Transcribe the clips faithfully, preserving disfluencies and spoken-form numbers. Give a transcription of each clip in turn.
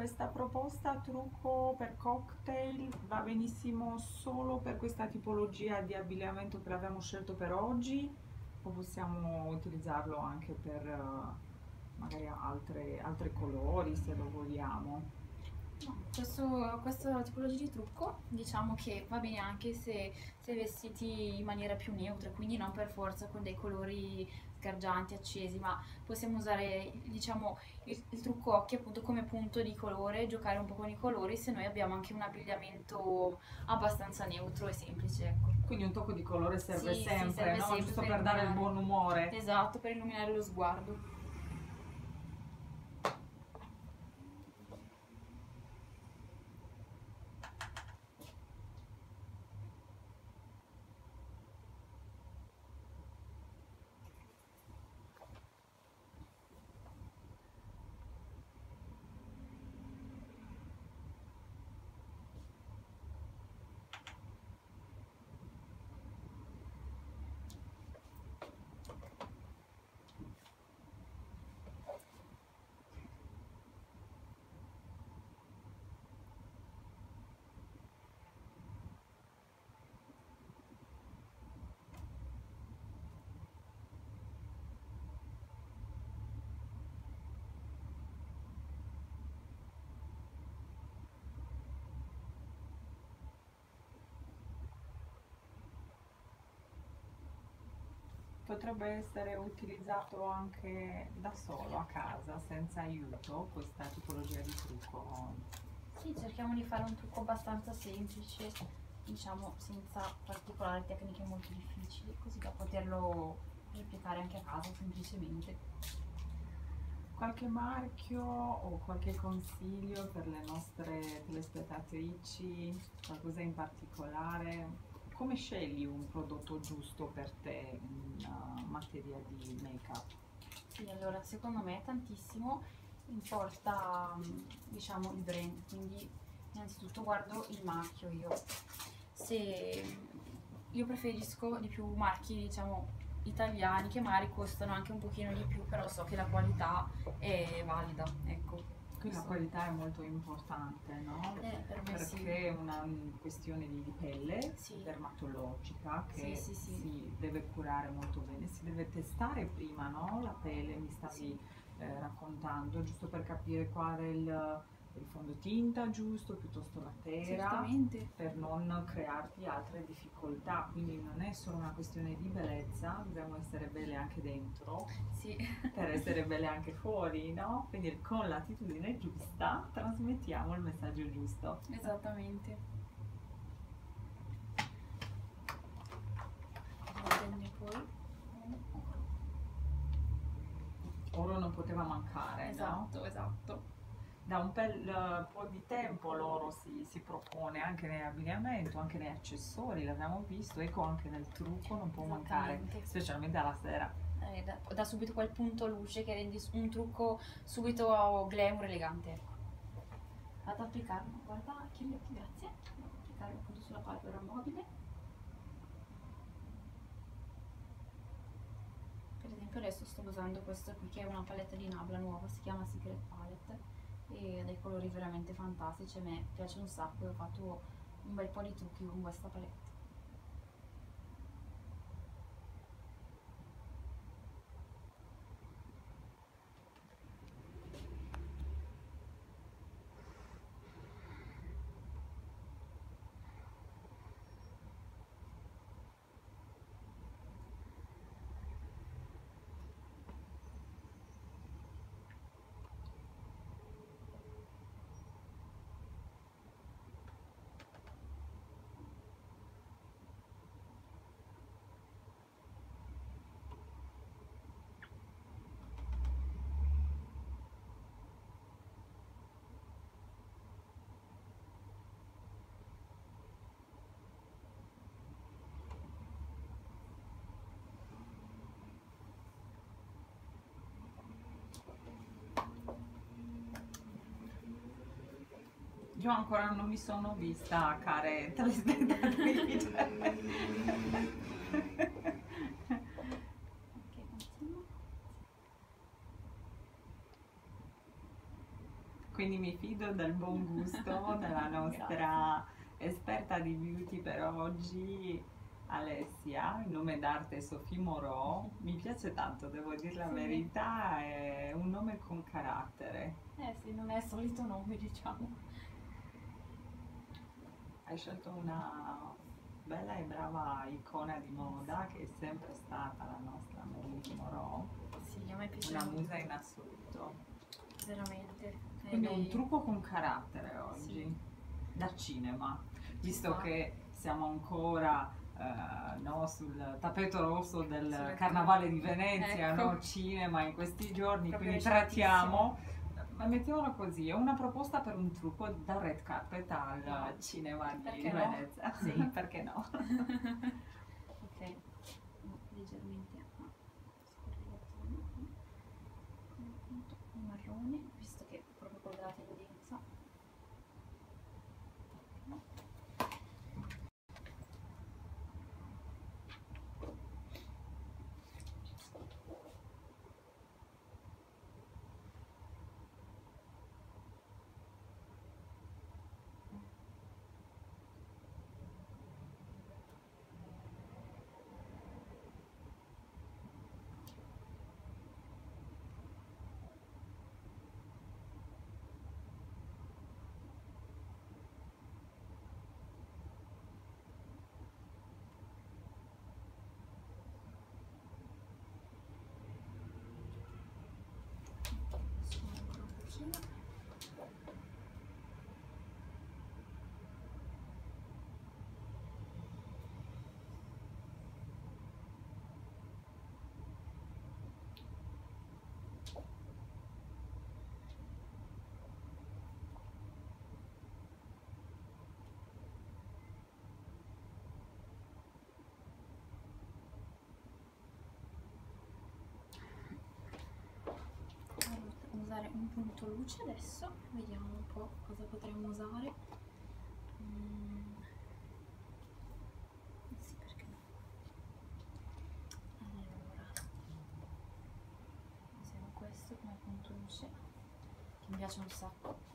questa proposta trucco per cocktail va benissimo solo per questa tipologia di abbigliamento che abbiamo scelto per oggi o possiamo utilizzarlo anche per eh, magari altre, altri colori se lo vogliamo? No, questo, questa tipologia di trucco diciamo che va bene anche se, se vestiti in maniera più neutra, quindi non per forza con dei colori sgargianti, accesi, ma possiamo usare diciamo il, il trucco occhi appunto come punto di colore, giocare un po' con i colori se noi abbiamo anche un abbigliamento abbastanza neutro e semplice, ecco. Quindi un tocco di colore serve Sì, sì, sempre, serve no? sempre Giusto per per dare il illuminare. buon umore. Esatto, per illuminare lo sguardo. Potrebbe essere utilizzato anche da solo a casa, senza aiuto, questa tipologia di trucco. Sì, cerchiamo di fare un trucco abbastanza semplice, diciamo senza particolari tecniche molto difficili, così da poterlo replicare anche a casa semplicemente. Qualche marchio o qualche consiglio per le nostre telespettatrici? Qualcosa in particolare? Come scegli un prodotto giusto per te in uh, materia di make-up? Sì, allora secondo me tantissimo importa mm, diciamo il brand, quindi innanzitutto guardo il marchio io. Se io preferisco di più marchi diciamo italiani che magari costano anche un pochino di più, però so che la qualità è valida, ecco. Qui la Questo qualità è molto importante, no? eh, per me sì. Perché è una mm, questione di, di pelle Sì, dermatologica sì, che sì, sì, si deve curare molto bene, si deve testare prima, no? La pelle, mi sì, stavi eh, raccontando, giusto per capire qual è il, il fondotinta giusto, piuttosto la cera, certamente. per non crearti altre difficoltà. Quindi non è solo una questione di bellezza, dobbiamo essere belle anche dentro Sì, per essere belle anche fuori, no? Quindi con l'attitudine giusta trasmettiamo il messaggio giusto. esattamente. Prende poi. Oro non poteva mancare, no? Esatto, esatto. Da un bel eh, po' di tempo l'oro si, si propone anche nell'abbigliamento, anche negli accessori, l'abbiamo visto, ecco anche nel trucco non può mancare, Esattamente. specialmente alla sera. Eh, dà, dà subito quel punto luce che rendi un trucco subito glamour elegante, ecco. Vado ad applicarlo, guarda, chiudi gli occhi, grazie. Vado ad applicarlo appunto sulla palpebra mobile. Per esempio adesso sto usando questa qui che è una palette di Nabla nuova, si chiama Secret Palette e ha dei colori veramente fantastici, a me piace un sacco e ho fatto un bel po' di trucchi con questa palette. Io ancora non mi sono vista, care telespettatrici. Ok, continuo. Quindi mi mi fido del buon gusto della nostra esperta di beauty per oggi, Alessia, il nome d'arte è Sophie Moreau. Mi piace tanto, devo dire la Sì. verità, è un nome con carattere. Eh sì, non è il solito nome, diciamo. Hai scelto una bella e brava icona di moda che è sempre stata la nostra Marilyn Monroe, Sì, a me piace una molto, musa in assoluto. veramente. E Quindi un lei- trucco con carattere oggi, Sì. da cinema, visto sta. che siamo ancora eh, no, sul tappeto rosso del Sulle- Carnavale di Venezia, Ecco. no, cinema in questi giorni, Proprio quindi recentissimo. trattiamo, ma mettiamolo così, è una proposta per un trucco da red carpet al No. cinema di Perché no? Venezia. Sì, perché no? Ok, leggermente a scorregazione, appunto il marrone, visto che è proprio con la tendenza. Scuola ancora un pochino. Allora, usare un punto luce adesso, vediamo un po' cosa potremmo usare. Mm. Sì, perché no? Allora, usiamo questo come punto luce, che mi piace un sacco.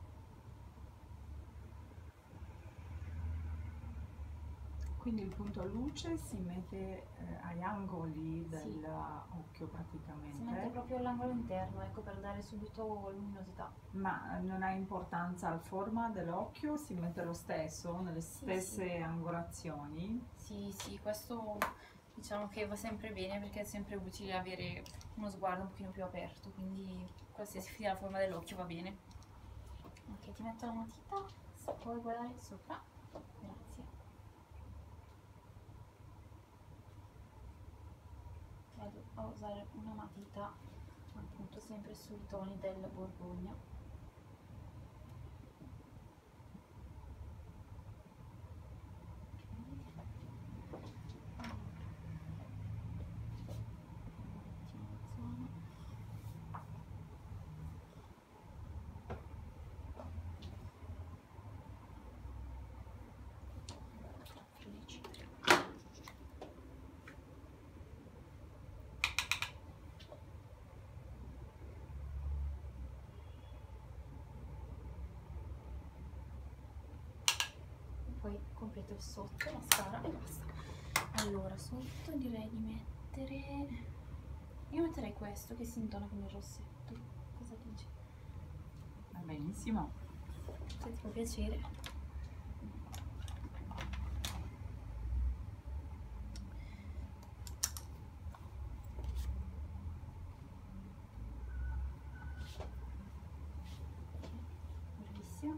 Quindi il punto luce si mette eh, agli angoli dell'occhio Si mette praticamente, proprio all'angolo interno, ecco, per dare subito luminosità. ma non ha importanza la forma dell'occhio, si mette lo stesso nelle Sì, stesse sì. angolazioni. Sì, sì, questo diciamo che va sempre bene perché è sempre utile avere uno sguardo un pochino più aperto, quindi qualsiasi sia la forma dell'occhio va bene. Ok, ti metto la matita, se puoi guardare sopra. Grazie. Vado a usare una matita appunto sempre sui toni del Borgogna. Poi completo il sotto, mascara e basta. Allora, sotto direi di mettere... Io metterei questo che si intona con il rossetto. Cosa dici? Va benissimo. Se ti può piacere. Bravissimo.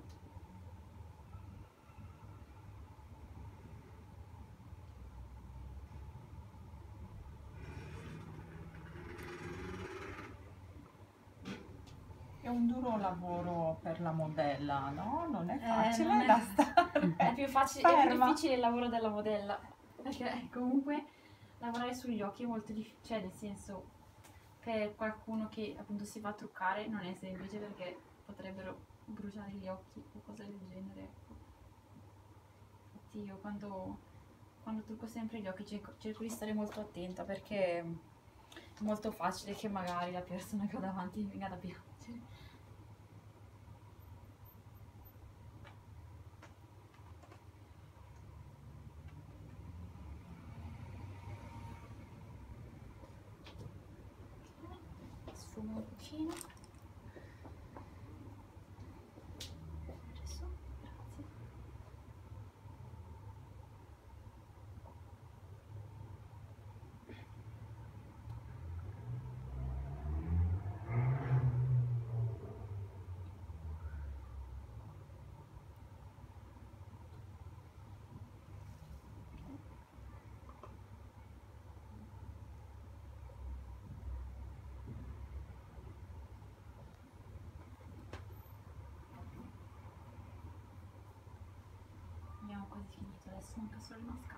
È un duro lavoro per la modella, no? Non è Eh, facile non è- da stare. È più facile, è più ferma. difficile il lavoro della modella. Perché comunque lavorare sugli occhi è molto difficile, cioè nel senso, per qualcuno che appunto si fa truccare non è semplice perché potrebbero bruciare gli occhi o cose del genere, ecco. Infatti io quando, quando trucco sempre gli occhi cerco, cerco di stare molto attenta perché è molto facile che magari la persona che ho davanti mi venga da piangere. un pochino. Adesso, grazie. Abbiamo quasi finito, adesso manca solo il mascara.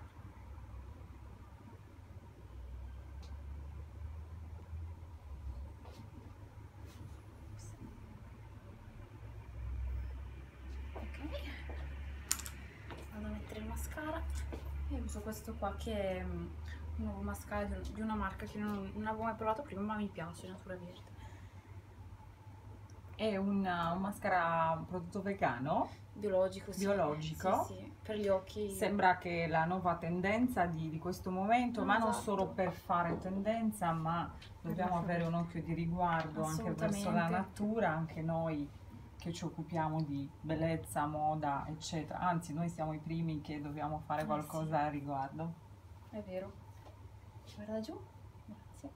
Ok, vado a mettere il mascara e uso questo qua che è mm, un nuovo mascara di di una marca che non, non avevo mai provato prima, ma mi piace, Natura Verde. È un, un mascara un prodotto vegano, Biologico, sì. biologico. Sì, sì, per gli occhi. Sembra che la nuova tendenza di, di questo momento, Ah, ma non esatto. solo per fare tendenza, ma dobbiamo Esatto. avere un occhio di riguardo anche verso la Assolutamente. natura, anche noi che ci occupiamo di bellezza, moda, eccetera. Anzi, noi siamo i primi che dobbiamo fare Eh, qualcosa a riguardo. È vero. Guarda giù. Grazie.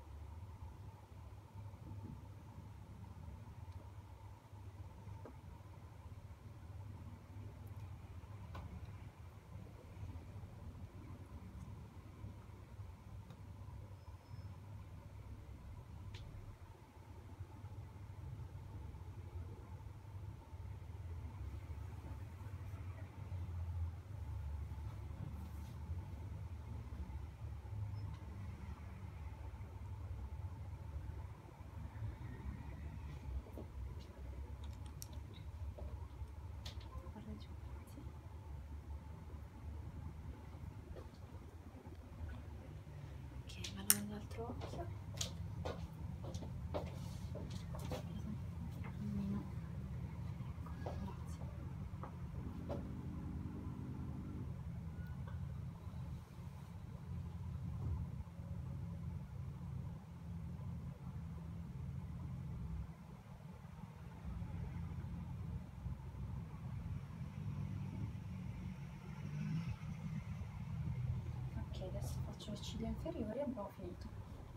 Guarda giù. Grazie. Ok, vado nell'altro occhio. Cammino. Ecco, grazie. Ok, adesso faccio le ciglia inferiori e abbiamo finito.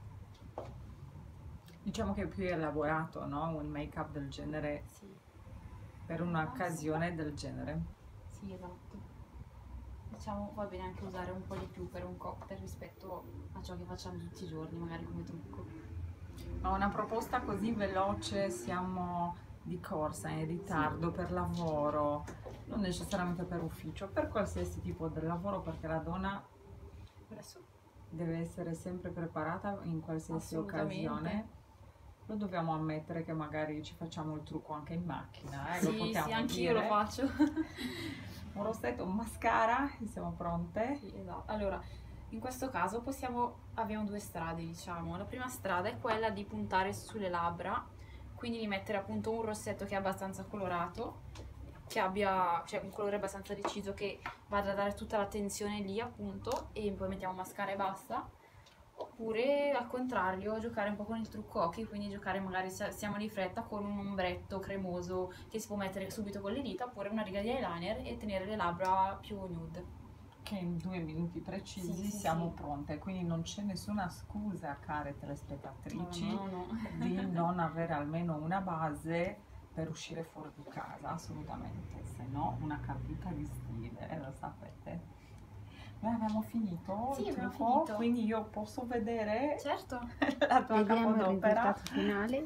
Diciamo che è più elaborato, no? Un make-up del genere Sì, per un'occasione del genere. sì, esatto. Diciamo, va bene anche usare un po' di più per un cocktail rispetto a ciò che facciamo tutti i giorni, magari come trucco. Ma una proposta così veloce, siamo di corsa, in ritardo per lavoro, non necessariamente per ufficio, per qualsiasi tipo di lavoro, perché la donna Adesso deve essere sempre preparata in qualsiasi Assolutamente. occasione. Lo dobbiamo ammettere che magari ci facciamo il trucco anche in macchina, eh? Lo sì, possiamo sì, anch'io lo dire. faccio. Un rossetto, un mascara e siamo pronte. Sì, esatto. Allora, in questo caso possiamo, abbiamo due strade, diciamo. La prima strada è quella di puntare sulle labbra, quindi di mettere appunto un rossetto che è abbastanza colorato, che abbia, cioè un colore abbastanza deciso, che vada a dare tutta la tensione lì appunto, e poi mettiamo mascara e basta. Oppure al contrario, giocare un po' con il trucco occhi, quindi giocare magari se siamo di fretta con un ombretto cremoso che si può mettere subito con le dita, oppure una riga di eyeliner e tenere le labbra più nude. Che in due minuti precisi Sì, sì, siamo sì. pronte, quindi non c'è nessuna scusa, care telespettatrici, No, no, no. di non avere almeno una base per uscire fuori di casa, assolutamente, se no una caduta di stile, lo sapete. Noi abbiamo finito Sì, il abbiamo trucco, finito. quindi io posso vedere Certo. la tua Vediamo il capodopera. risultato finale.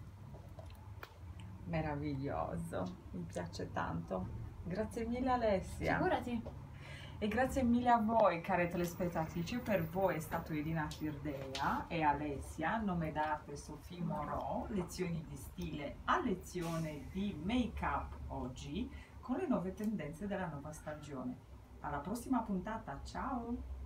Meraviglioso, mi piace tanto. Grazie mille Alessia. Figurati. E grazie mille a voi, care telespettatrici. Per voi è stato Irina Firdea e Alessia, nome d'arte Sofì Morò, lezioni di stile a lezione di make-up oggi con le nuove tendenze della nuova stagione. Alla prossima puntata, ciao!